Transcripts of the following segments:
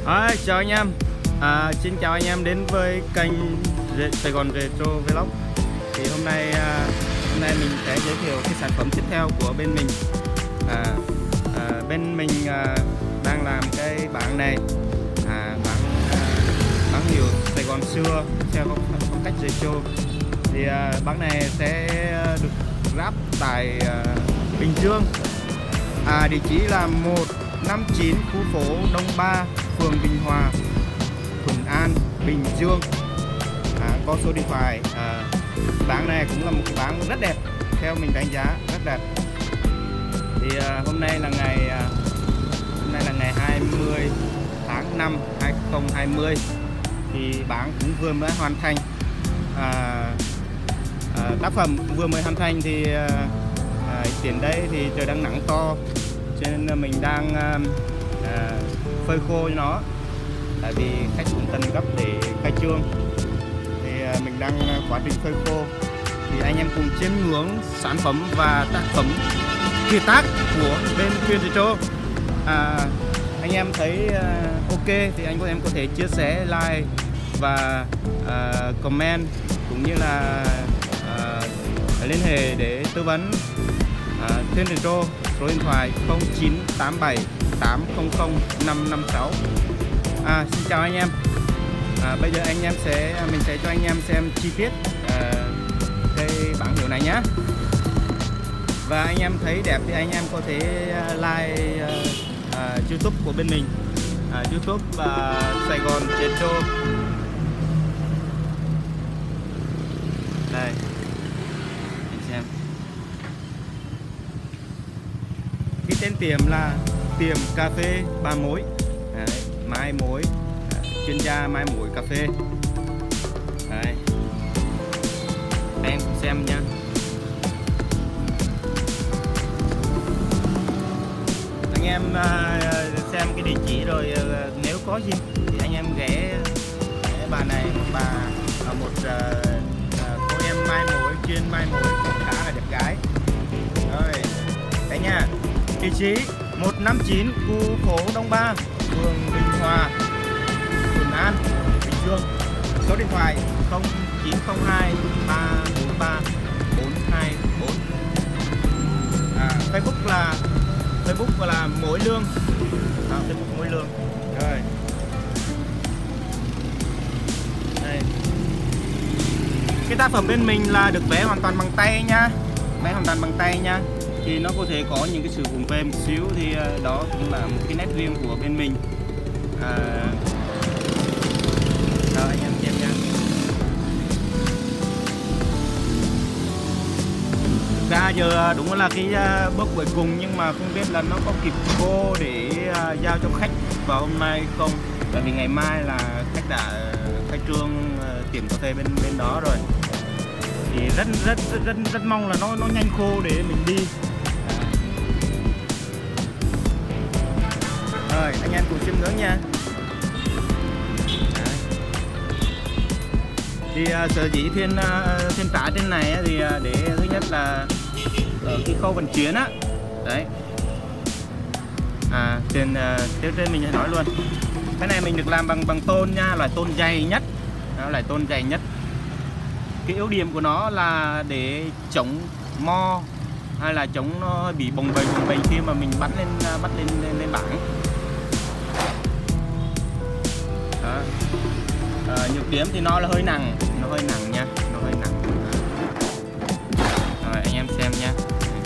Chào anh em, xin chào anh em đến với kênh Sài Gòn Retro Vlog. Thì hôm nay mình sẽ giới thiệu cái sản phẩm tiếp theo của bên mình. Bên mình đang làm cái bảng này, bảng hiệu Sài Gòn xưa theo phong cách retro. Thì bảng này sẽ được ráp tại Bình Dương. Địa chỉ là 159 khu phố Đông 3, phường Bình Hòa, Thuận An, Bình Dương. Có số điện thoại. Bảng này cũng là một bảng rất đẹp, theo mình đánh giá rất đẹp. Thì hôm nay là ngày 20 tháng 5 2020. Thì bảng cũng vừa mới hoàn thành. Tác phẩm vừa mới hoàn thành thì tiền đây thì trời đang nắng to, cho nên mình đang phơi khô cho nó, tại vì khách cũng cần gấp để khai trương. Thì mình đang quá trình phơi khô. Thì anh em cùng chiêm ngưỡng sản phẩm và tác phẩm kiệt tác của bên Chuyên Retro. Anh em thấy ok thì anh em có thể chia sẻ, like và comment, cũng như là liên hệ để tư vấn. Chuyên Retro, số điện thoại 0987 800 556. Xin chào anh em. Bây giờ mình sẽ cho anh em xem chi tiết cái bảng hiệu này nhé. Và anh em thấy đẹp thì anh em có thể like YouTube của bên mình, YouTube Sài Gòn Retro. Đây, anh xem. Cái tên tiệm là tiệm cà phê Ba Mối. Mai mối, chuyên gia mai mối cà phê. Đây, em cũng xem nha. Anh em xem cái địa chỉ rồi, nếu có gì thì anh em ghé bà này, một cô em mai mối, chuyên mai mối khá là đẹp gái. Rồi, đấy nha. Địa chỉ 159 khu phố Đông 3, phường Bình Hòa, Thuận An, Bình Dương. Số điện thoại 0902 343 424. Facebook là Mối Lương. Facebook Mối Lương. Rồi. Đây. Cái tác phẩm bên mình là được vẽ hoàn toàn bằng tay nha. Vẽ hoàn toàn bằng tay nha. Thì nó có thể có những cái sự vùng về một xíu, thì đó cũng là một cái nét riêng của bên mình. Rồi anh em xem nha. Thực ra giờ đúng là cái bước cuối cùng, nhưng mà không biết là nó có kịp cô để giao cho khách vào hôm nay không. Tại vì ngày mai là khách đã khai trương tiệm cà phê bên đó rồi. Thì rất mong là nó nhanh khô để mình đi. Rồi anh em cùng chiêm ngưỡng nha. Đấy. Thì sở dĩ thiên trả trên này thì để thứ nhất là ở cái khâu vận chuyển á. Đấy. Trên mình sẽ nói luôn. Cái này mình được làm bằng tôn nha, loại tôn dày nhất. Đó, loại tôn dày nhất. Cái ưu điểm của nó là để chống mo, hay là chống nó bị bồng bềnh khi mà mình bắt lên bảng. Đó. Nhược điểm thì nó là hơi nặng, nha, nó hơi nặng. Rồi anh em xem nha.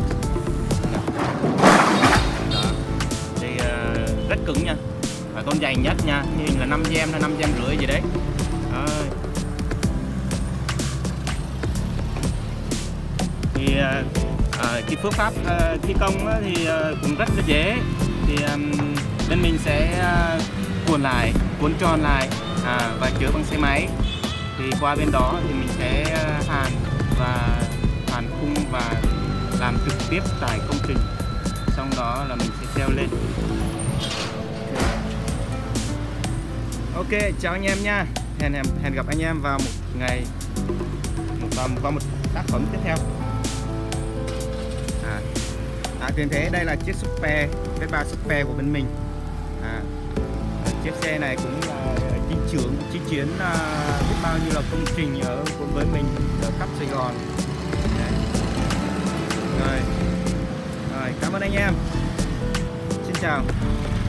Đó. Thì rất cứng nha, tôn dày nhất nha, hình là 5 gem hay 5 gem rưỡi gì đấy. Đó. Thì cái phương pháp thi công thì cũng rất là dễ. Thì bên mình sẽ cuốn tròn lại và chứa bằng xe máy. Thì qua bên đó thì mình sẽ hàn khung và làm trực tiếp tại công trình. Xong đó là mình sẽ treo lên. Ok, chào anh em nha. Hẹn gặp anh em vào một ngày vào một tác phẩm tiếp theo. Tiền thế đây là chiếc Super, Vespa Super của bên mình. chiếc xe này cũng là chi chiến biết bao nhiêu là công trình ở với mình ở khắp Sài Gòn. Đấy. Rồi, cảm ơn anh em. Xin chào.